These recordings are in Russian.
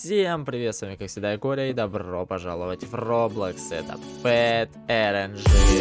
Всем привет, с вами как всегда я Коря, и добро пожаловать в Roblox. Это Pet RNG.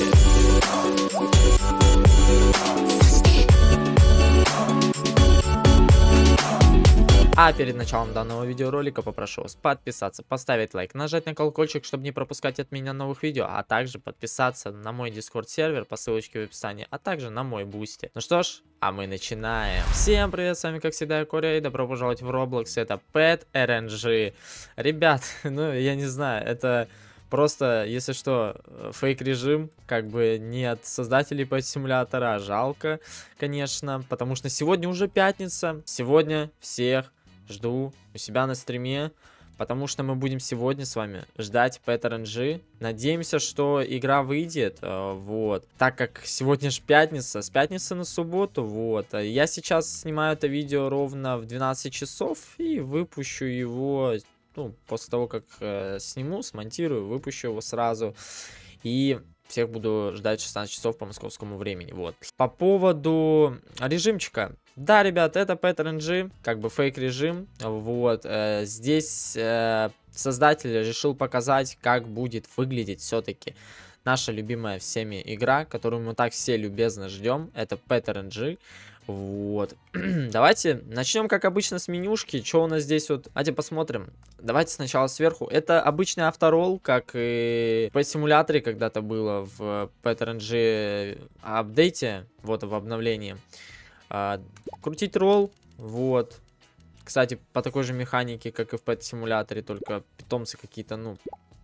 А перед началом данного видеоролика попрошу вас подписаться, поставить лайк, нажать на колокольчик, чтобы не пропускать от меня новых видео, а также подписаться на мой Discord сервер по ссылочке в описании, а также на мой Boosty. Ну что ж, а мы начинаем. Всем привет, с вами как всегда я Коря, и добро пожаловать в Roblox. Это Pet RNG. Ребят, ну я не знаю, это просто, если что, фейк режим, как бы не от создателей Pet симулятора, а жалко, конечно, потому что сегодня уже пятница, сегодня всех жду у себя на стриме, потому что мы будем сегодня с вами ждать Pet RNG. Надеемся, что игра выйдет, вот. Так как сегодня же пятница, с пятницы на субботу, вот. Я сейчас снимаю это видео ровно в 12 часов и выпущу его, ну, после того, как сниму, смонтирую, выпущу его сразу. И всех буду ждать 16 часов по московскому времени, вот. По поводу режимчика. Да, ребят, это Pet RNG, как бы фейк режим, вот. Здесь создатель решил показать, как будет выглядеть все-таки наша любимая всеми игра, которую мы так все любезно ждем. Это Pet RNG. Вот. Давайте начнем, как обычно, с менюшки. Что у нас здесь вот? Давайте посмотрим. Давайте сначала сверху. Это обычный авторолл, как и в Pet симуляторе когда-то было в Pet RNG апдейте, вот в обновлении. Крутить ролл, вот. Кстати, по такой же механике, как и в Pet симуляторе, только питомцы какие-то, ну,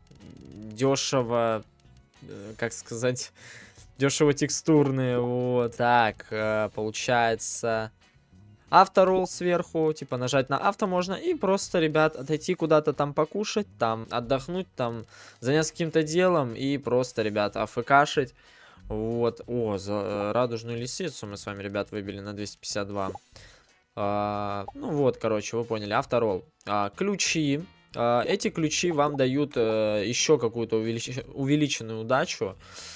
дешево, как сказать, дешево текстурные, вот. Так, получается, авторолл сверху, типа нажать на авто можно и просто, ребят, отойти куда-то там покушать, там отдохнуть, там заняться каким-то делом и просто, ребят, афкашить. Вот, о, за радужную лисицу мы с вами, ребят, выбили на 252. Ну вот, короче, вы поняли, авторолл. Ключи. Эти ключи вам дают еще какую-то увеличенную удачу.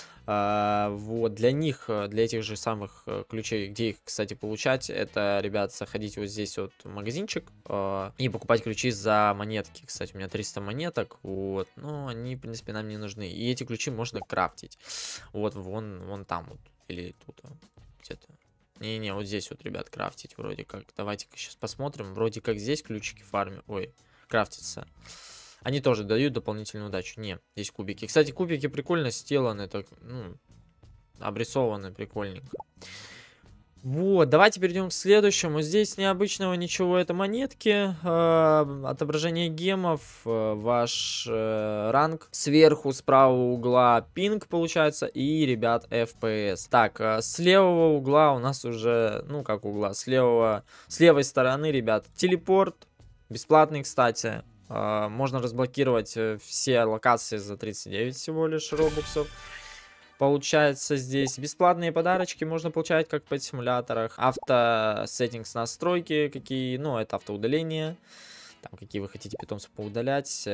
Вот, для них, для этих же самых ключей, где их, кстати, получать, это, ребят, заходить вот здесь вот в магазинчик и покупать ключи за монетки. Кстати, у меня 300 монеток, вот, но они, в принципе, нам не нужны. И эти ключи можно крафтить. Вот, вон там вот, или тут, где-то. Не-не, вот здесь вот, ребят, крафтить вроде как. Давайте-ка сейчас посмотрим. Вроде как здесь ключики фарме, ой, крафтятся. Они тоже дают дополнительную удачу. Не, здесь кубики. Кстати, кубики прикольно сделаны, так, ну, обрисованы прикольненько. Вот, давайте перейдем к следующему. Здесь необычного ничего, это монетки, отображение гемов, ваш ранг. Сверху, с правого угла пинг получается и, ребят, FPS. Так, с левого угла у нас уже, ну как угла, с левой стороны, ребят, телепорт. Бесплатный, кстати. Можно разблокировать все локации за 39 всего лишь робоксов. Получается, здесь бесплатные подарочки можно получать, как в Pet симуляторах. Авто-сеттингс настройки, какие, ну, это автоудаление. Там, какие вы хотите питомцев поудалять.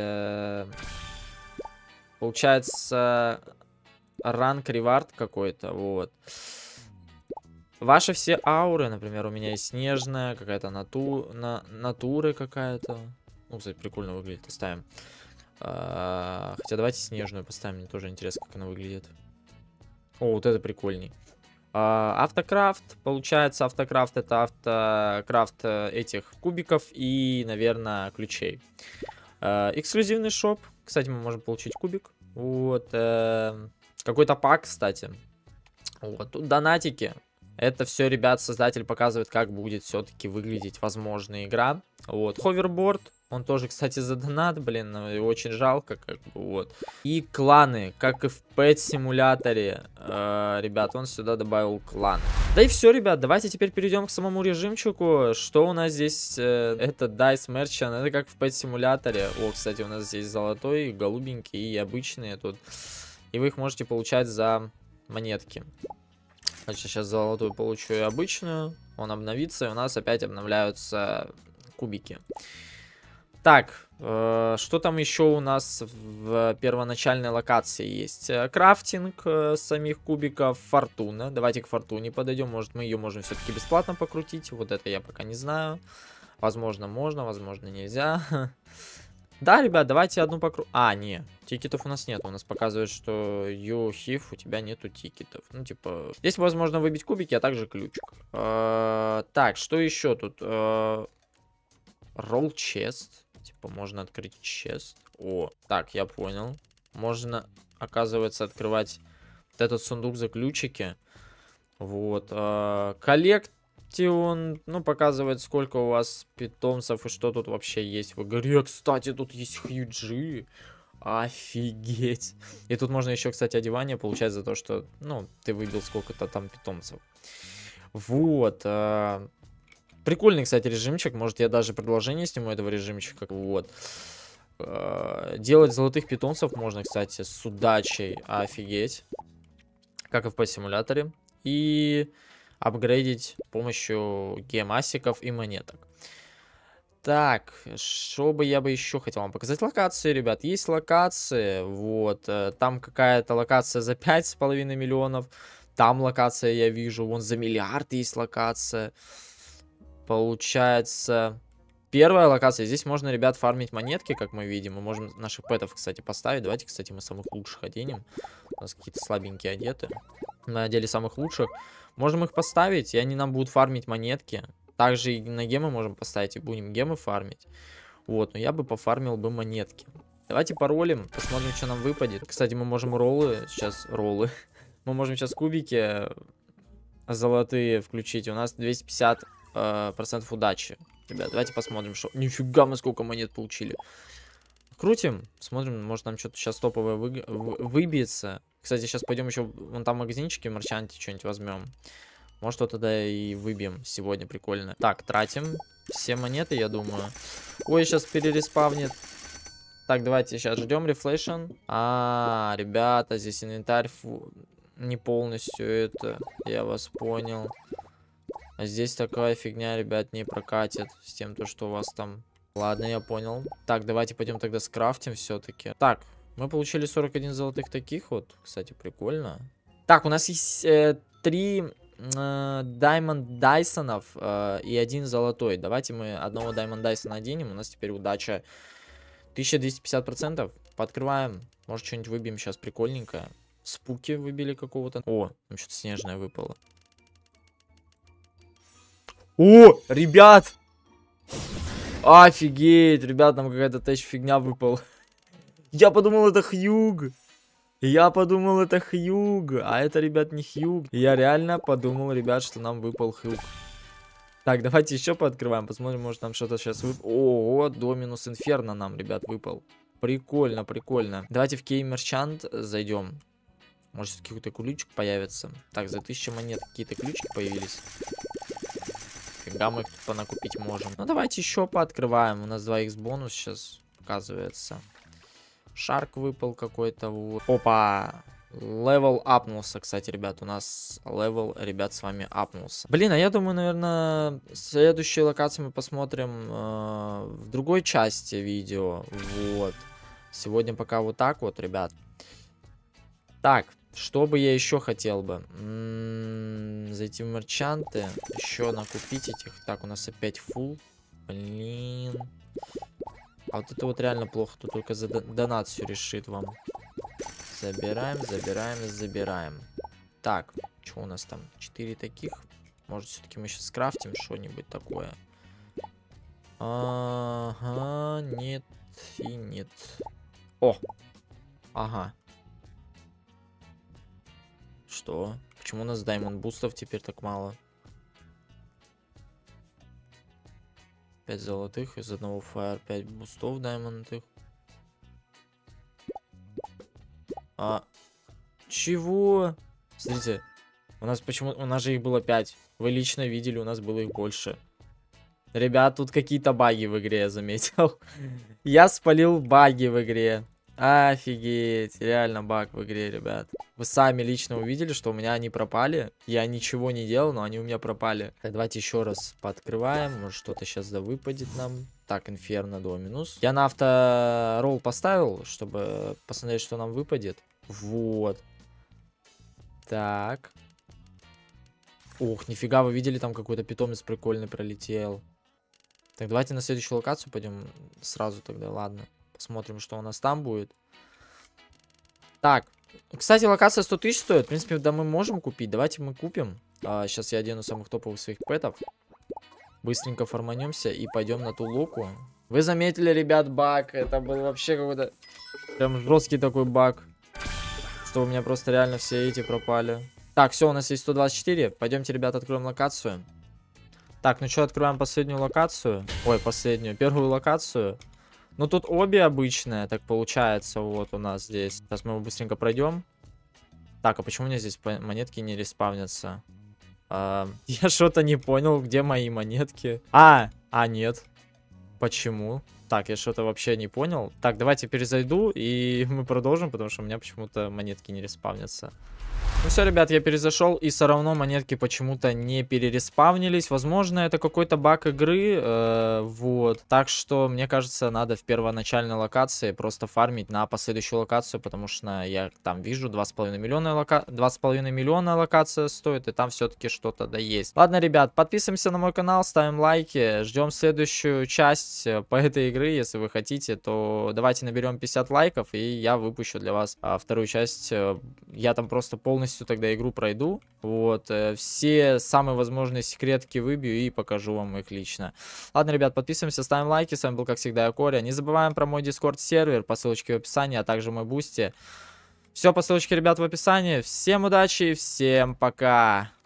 Получается, ранг ревард какой-то, вот. Ваши все ауры, например, у меня есть снежная, какая-то натуры какая-то. Ну, кстати, прикольно выглядит, оставим. Хотя давайте снежную поставим, мне тоже интересно, как она выглядит. О, вот это прикольней. Автокрафт, получается, автокрафт это автокрафт этих кубиков и, наверное, ключей. Эксклюзивный шоп, кстати, мы можем получить кубик. Вот, какой-то пак, кстати. Вот, тут донатики. Это все, ребят, создатель показывает, как будет все-таки выглядеть возможная игра. Вот, ховерборд. Он тоже, кстати, за донат, блин, его очень жалко, как бы, вот. И кланы, как и в Pet симуляторе, ребят, он сюда добавил клан. Да и все, ребят, давайте теперь перейдем к самому режимчику. Что у нас здесь? Это Dice Merchant, это как в Pet симуляторе. О, кстати, у нас здесь золотой, голубенький и обычные тут. И вы их можете получать за монетки. Значит, сейчас золотую получу и обычную. Он обновится, и у нас опять обновляются кубики. Так, что там еще у нас в первоначальной локации есть? Крафтинг самих кубиков, фортуна. Давайте к фортуне подойдем. Может, мы ее можем все-таки бесплатно покрутить. Вот это я пока не знаю. Возможно, можно, возможно, нельзя. Да, ребят, давайте одну покру... А, не, тикетов у нас нет. У нас показывает, что Юхив, у тебя нету тикетов. Ну, типа, здесь возможно выбить кубики, а также ключик. Так, что еще тут? Roll chest. Типа, можно открыть чест. О, так, я понял. Можно, оказывается, открывать вот этот сундук за ключики. Вот. Коллектион, ну, показывает, сколько у вас питомцев и что тут вообще есть в игре. Кстати, тут есть хьюджи. Офигеть. И тут можно еще, кстати, одевание получать за то, что, ну, ты выбил сколько-то там питомцев. Вот. Прикольный, кстати, режимчик. Может, я даже продолжение сниму этого режимчика. Вот. Делать золотых питомцев можно, кстати, с удачей. Офигеть. Как и в по-симуляторе. И апгрейдить с помощью гемасиков и монеток. Так, что бы я бы еще хотел вам показать? Локации, ребят. Есть локации. Вот. Там какая-то локация за 5,5 миллионов. Там локация, я вижу. Вон за миллиард есть локация. Получается, первая локация. Здесь можно, ребят, фармить монетки, как мы видим. Мы можем наших пэтов, кстати, поставить. Давайте, кстати, мы самых лучших оденем. У нас какие-то слабенькие одеты. Мы одели самых лучших. Можем их поставить, и они нам будут фармить монетки. Также и на гемы можем поставить, и будем гемы фармить. Вот, но я бы пофармил бы монетки. Давайте паролим, посмотрим, что нам выпадет. Кстати, мы можем роллы, сейчас роллы. Мы можем сейчас кубики золотые включить. У нас 250% удачи. Ребят, давайте посмотрим, что... Нифига мы сколько монет получили. Крутим, смотрим, может нам что-то сейчас топовое выбьется. Кстати, сейчас пойдем еще вон там магазинчики, в марчанте что-нибудь возьмем. Может, что тогда и выбьем сегодня, прикольно. Так, тратим все монеты, я думаю. Ой, сейчас перереспавнит. Так, давайте сейчас ждем рефлешн. Ребята, здесь инвентарь не полностью это. Я вас понял. А здесь такая фигня, ребят, не прокатит. С тем, то, что у вас там... Ладно, я понял. Так, давайте пойдем тогда скрафтим все-таки. Так, мы получили 41 золотых таких вот. Кстати, прикольно. Так, у нас есть 3 Diamond Дайсонов и 1 золотой. Давайте мы одного Diamond Дайсона оденем. У нас теперь удача 1250%. Пооткрываем. Может, что-нибудь выбьем сейчас прикольненькое. Спуки выбили какого-то. О, там что-то снежное выпало. О, ребят! Офигеть, ребят, там какая-то тэч фигня выпала. Я подумал, это Хьюг. Я подумал, это Хьюг. А это, ребят, не Хьюг. Я реально подумал, ребят, что нам выпал Хьюг. Так, давайте еще пооткрываем. Посмотрим, может нам что-то сейчас выпало. О, Доминус Инферно нам, ребят, выпал. Прикольно, прикольно. Давайте в Кей Мерчант зайдем. Может, какой-то ключик появится. Так, за 1000 монет какие-то ключики появились. Фига мы их тут понакупить можем. Ну, давайте еще пооткрываем. У нас 2х бонус сейчас показывается. Шарк выпал какой-то. Вот. Опа! Левел апнулся, кстати, ребят. У нас левел, ребят, с вами апнулся. Блин, а я думаю, наверное, следующие локации мы посмотрим в другой части видео. Вот. Сегодня пока вот так вот, ребят. Так, что бы я еще хотел бы? Зайти в мерчанты. Еще накупить этих. Так, у нас опять фул. Блин. А вот это вот реально плохо. Тут только за донат все решит вам. Забираем, забираем, забираем. Так, что у нас там? 4 таких. Может, все-таки мы сейчас скрафтим что-нибудь такое. Ага, нет и нет. О! Ага. Что? Почему у нас даймонд бустов теперь так мало? 5 золотых из одного фаер, 5 бустов даймондных. Чего? Смотрите, у нас почему... У нас же их было 5. Вы лично видели, у нас было их больше. Ребят, тут какие-то баги в игре, я заметил. Я спалил баги в игре. Офигеть, реально баг в игре, ребят. Вы сами лично увидели, что у меня они пропали. Я ничего не делал, но они у меня пропали. Так, давайте еще раз пооткрываем. Может, что-то сейчас да выпадет нам. Так, Инферно Доминус. Я на авторолл поставил, чтобы посмотреть, что нам выпадет. Вот. Так. Ух, нифига, вы видели, там какой-то питомец прикольный пролетел. Так, давайте на следующую локацию пойдем сразу тогда, ладно. Посмотрим, что у нас там будет. Так. Кстати, локация 100 тысяч стоит. В принципе, да, мы можем купить. Давайте мы купим. Сейчас я одену самых топовых своих пэтов. Быстренько форманемся и пойдем на ту локу. Вы заметили, ребят, баг? Это был вообще какой-то прям жесткий такой баг. Что у меня просто реально все эти пропали. Так, все, у нас есть 124. Пойдемте, ребят, откроем локацию. Так, ну что, открываем последнюю локацию. Ой, последнюю. Первую локацию. Ну, тут обе обычные, так получается, вот у нас здесь. Сейчас мы его быстренько пройдем. Так, а почему у меня здесь монетки не респавнятся? Я что-то не понял, где мои монетки. Нет. Почему? Так, я что-то вообще не понял. Так, давайте перезайду, и мы продолжим, потому что у меня почему-то монетки не респавнятся. Ну все, ребят, я перезашел, и все равно монетки почему-то не перереспавнились. Возможно, это какой-то баг игры, вот. Так что, мне кажется, надо в первоначальной локации просто фармить на последующую локацию, потому что я там вижу 2,5 миллиона локация стоит, и там все-таки что-то да есть. Ладно, ребят, подписываемся на мой канал, ставим лайки, ждем следующую часть по этой игре, если вы хотите, то давайте наберем 50 лайков, и я выпущу для вас вторую часть. Я там просто полностью тогда игру пройду. Вот. Все самые возможные секретки выбью и покажу вам их лично. Ладно, ребят, подписываемся, ставим лайки. С вами был, как всегда, я, Коря. Не забываем про мой Discord сервер по ссылочке в описании, а также мой Бусти. Все по ссылочке, ребят, в описании. Всем удачи, всем пока.